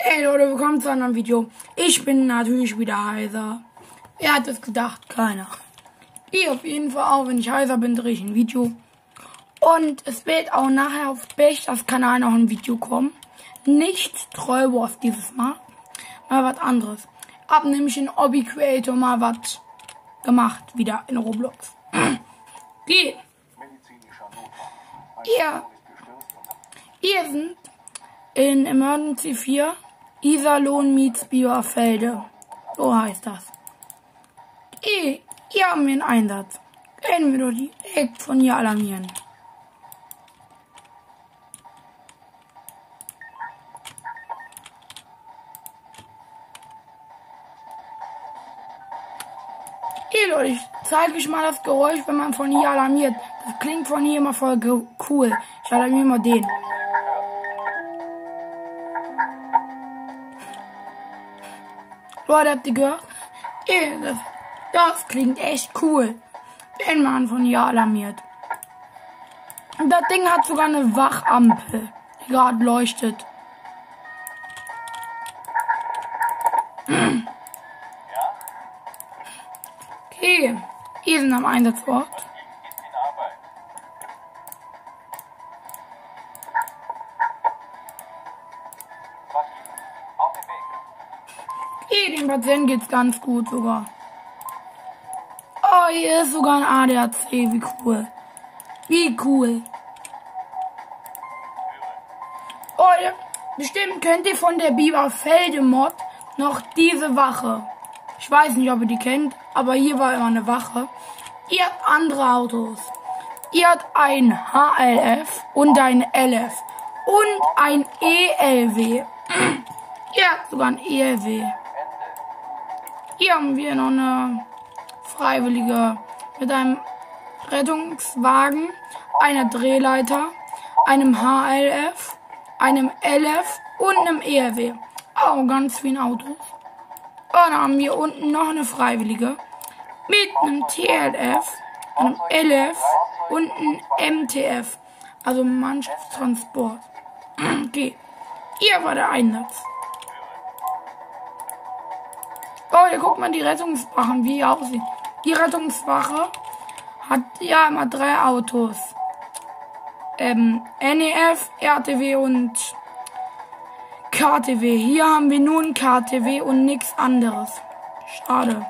Hey Leute, willkommen zu einem Video. Ich bin natürlich wieder heiser. Wer hat es gedacht? Keiner. Ich auf jeden Fall auch, wenn ich heiser bin, drehe ich ein Video. Und es wird auch nachher auf Bechers Kanal noch ein Video kommen. Nicht Troll Wars dieses Mal. Mal was anderes. Hab nämlich in Obby Creator mal was gemacht. Wieder in Roblox. Geht. Hier sind in Emergency 4 Iserlohn meets Biberfelde. So heißt das. Hier haben wir einen Einsatz. Können wir doch direkt von hier alarmieren. Hier Leute, ich zeige euch mal das Geräusch, wenn man von hier alarmiert. Das klingt von hier immer voll cool. Ich alarmiere mal den. Leute, habt ihr gehört? Das klingt echt cool, wenn man von hier alarmiert. Und das Ding hat sogar eine Wachampel, die gerade leuchtet. Okay, hier sind am Einsatzort. Dem Patienten geht's ganz gut sogar. Oh, hier ist sogar ein ADAC. Wie cool. Wie cool. Oh, bestimmt kennt ihr von der Biberfelde Mod noch diese Wache. Ich weiß nicht, ob ihr die kennt, aber hier war immer eine Wache. Ihr habt andere Autos. Ihr habt ein HLF und ein LF und ein ELW. Ihr habt sogar ein ELW. Hier haben wir noch eine Freiwillige mit einem Rettungswagen, einer Drehleiter, einem HLF, einem LF und einem ERW. Auch ganz vielen Autos. Und dann haben wir unten noch eine Freiwillige mit einem TLF, einem LF und einem MTF. Also Mannschaftstransport. Okay, hier war der Einsatz. Oh, hier guckt mal die Rettungswachen, wie die aussehen. Die Rettungswache hat ja immer 3 Autos. NEF, RTW und KTW. Hier haben wir nur ein KTW und nichts anderes. Schade.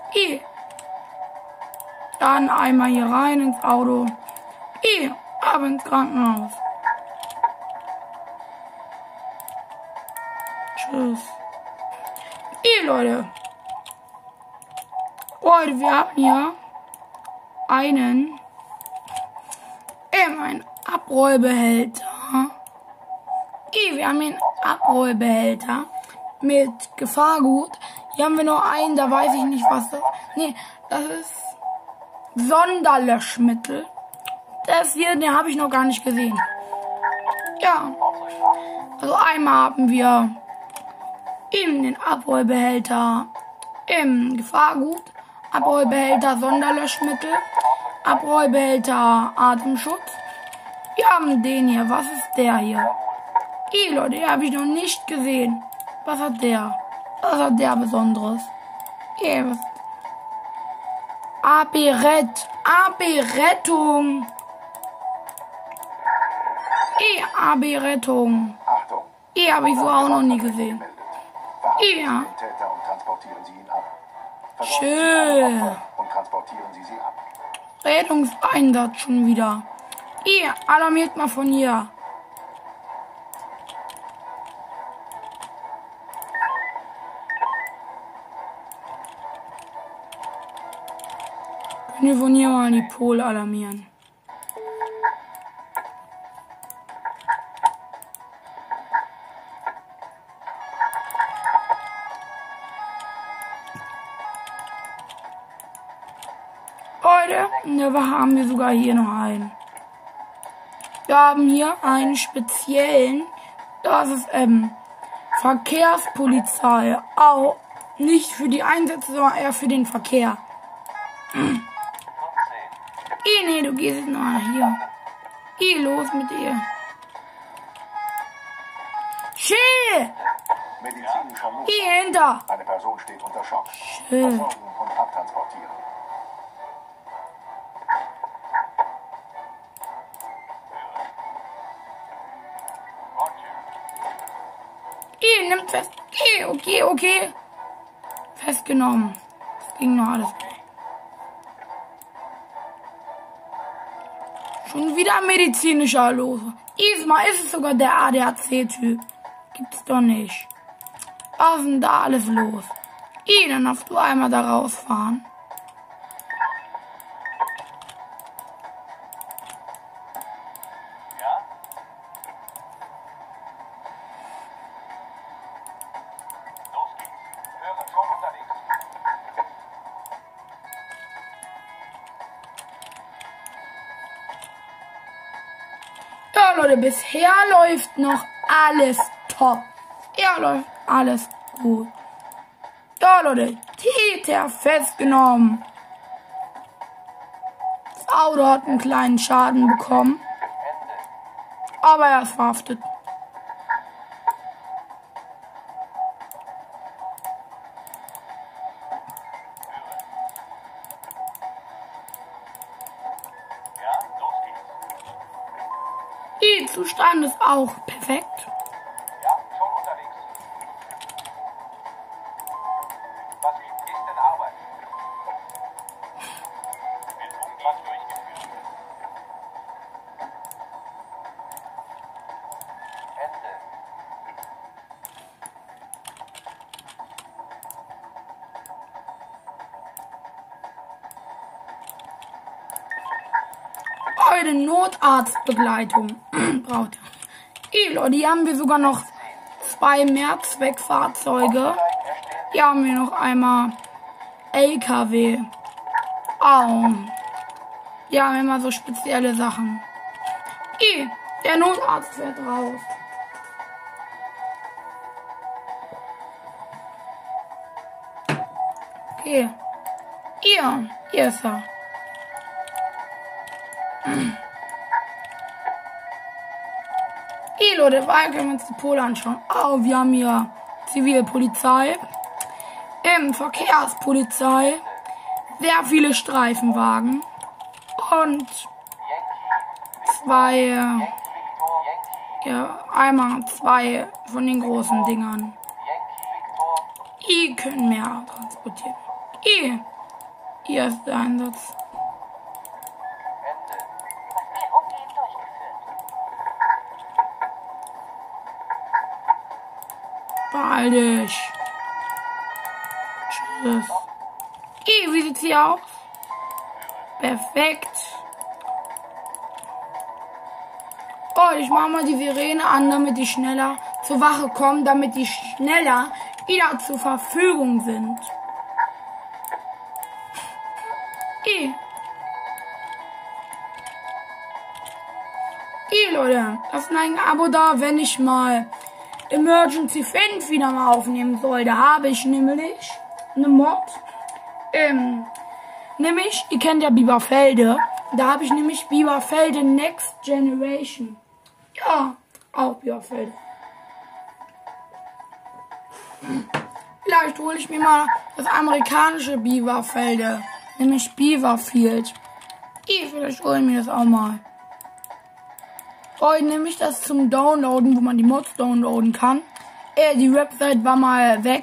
Dann einmal hier rein ins Auto. Ab ins Krankenhaus. Tschüss. Leute. Leute, wir haben hier einen Abrollbehälter. Wir haben hier einen Abrollbehälter mit Gefahrgut. Hier haben wir noch einen, da weiß ich nicht, was das ist. Nee, das ist Sonderlöschmittel. Das hier, den habe ich noch gar nicht gesehen. Ja. Also einmal haben wir eben den Abrollbehälter im Gefahrgut. Abrollbehälter Sonderlöschmittel, Abrollbehälter Atemschutz. Wir haben den hier. Was ist der hier? Leute, den habe ich noch nicht gesehen. Was hat der? Was hat der Besonderes? Was? AB-Rettung. AB-Rettung. Habe ich so auch noch nie gesehen. Ja. Schön. Rettungseinsatz schon wieder. Alarmiert mal von hier. Können wir von hier mal die Pol alarmieren. Leute, in der Wache haben wir sogar hier noch einen. Wir haben hier einen speziellen, das ist Verkehrspolizei. Auch nicht für die Einsätze, sondern eher für den Verkehr. Nee, du gehst jetzt mal hier. Los mit dir. Chill! Medizinischer Notfall. Hier hinter. Eine Person steht unter Schock. Schön. Versorgen und abtransportieren. Hier, nimmt fest. Okay. Festgenommen. Das ging noch alles. Schon wieder medizinischer los. Diesmal ist es sogar der ADAC-Typ. Gibt's doch nicht. Was ist denn da alles los? Dann darfst du einmal da rausfahren. Ja? Los geht's. Höre schon unterwegs. Ja, Leute, bisher läuft noch alles top. Ja, läuft alles gut. Ja, Leute, Täter festgenommen. Das Auto hat einen kleinen Schaden bekommen. Aber er ist verhaftet. Ja, los geht's. Der Zustand ist auch perfekt. Ja, schon unterwegs. Was ist denn Arbeit? Wird umgehend durchgeführt. Ende. Heute Notarztbegleitung. Braucht ihr. Leute, hier haben wir sogar noch 2 Mehrzweckfahrzeuge. Hier haben wir noch einmal LKW. Hier haben wir immer so spezielle Sachen. Der Notarzt fährt raus. Okay. Hier ist er. Leute, weiter können wir uns die Pole anschauen. Wir haben hier Zivilpolizei, Verkehrspolizei, sehr viele Streifenwagen und 2, einmal 2 von den großen Dingern. Können mehr transportieren. Hier ist der Einsatz. Beeil dich. Tschüss. Wie sieht's hier aus? Perfekt. Ich mache mal die Sirene an, damit die schneller zur Wache kommen, damit die schneller wieder zur Verfügung sind. Leute, lasst ein Abo da, wenn ich mal Emergency Fend wieder mal aufnehmen soll. Da habe ich nämlich eine Mod. Nämlich, ihr kennt ja Biberfelde. Da habe ich nämlich Biberfelde Next Generation. Ja, auch Biberfelde. Vielleicht hole ich mir mal das amerikanische Biberfelde. Nämlich Beaverfield. Vielleicht hole ich mir das auch mal. Nämlich das zum Downloaden, wo man die Mods downloaden kann. Die Website war mal weg.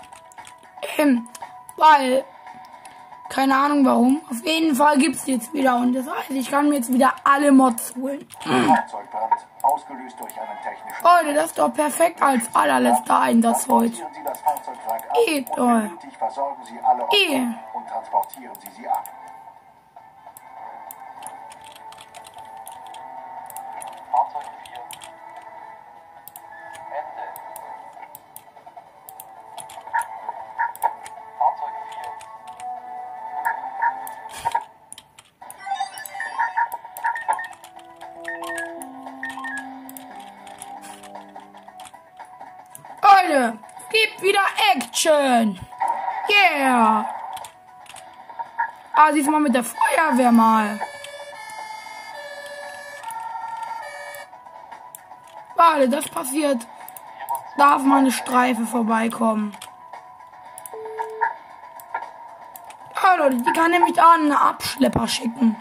Weil, keine Ahnung warum. Auf jeden Fall gibt es jetzt wieder. Und das heißt, ich kann mir jetzt wieder alle Mods holen. Fahrzeugbrand, ausgelöst durch einen technischen... Leute, das ist doch perfekt als allerletzter Einsatz heute. Transportieren Sie das Fahrzeugwrack ab und wenn nötig, versorgen Sie alle Opfer und transportieren Sie sie ab. Fahrzeug 4. Ende. Fahrzeug 4. Leute, es gibt wieder Action. Yeah. Diesmal mit der Feuerwehr mal. Warte, das passiert darf mal eine Streife vorbeikommen. Ja, Leute, die kann nämlich da einen Abschlepper schicken.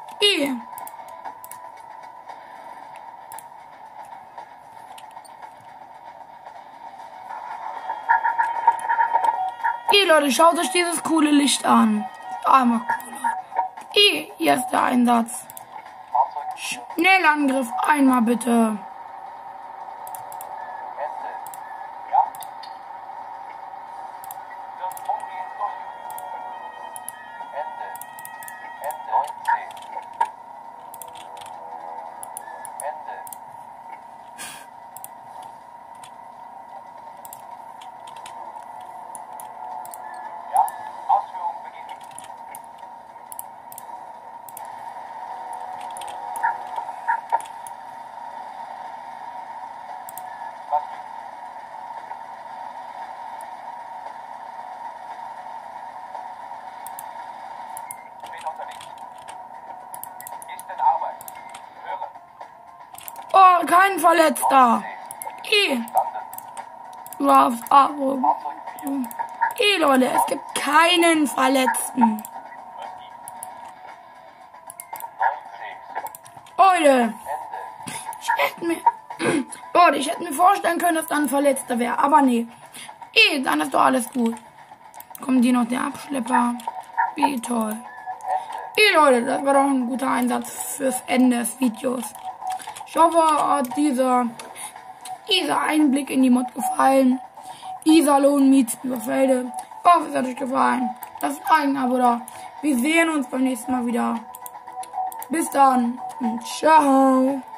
Leute, schaut euch dieses coole Licht an. Einmal cooler. Hier ist der Einsatz. Schnellangriff, einmal bitte. Oh, kein Verletzter. Leute, es gibt keinen Verletzten. Leute, ich hätte mir vorstellen können, dass da ein Verletzter wäre, aber nee. Dann ist doch alles gut. Kommt hier noch der Abschlepper. Wie toll. Leute, das war doch ein guter Einsatz fürs Ende des Videos. Ich hoffe, hat dieser Einblick in die Mod gefallen. Iserlohn meets Biberfelde. Ich hoffe, es hat euch gefallen. Lasst ein Abo da. Wir sehen uns beim nächsten Mal wieder. Bis dann und ciao.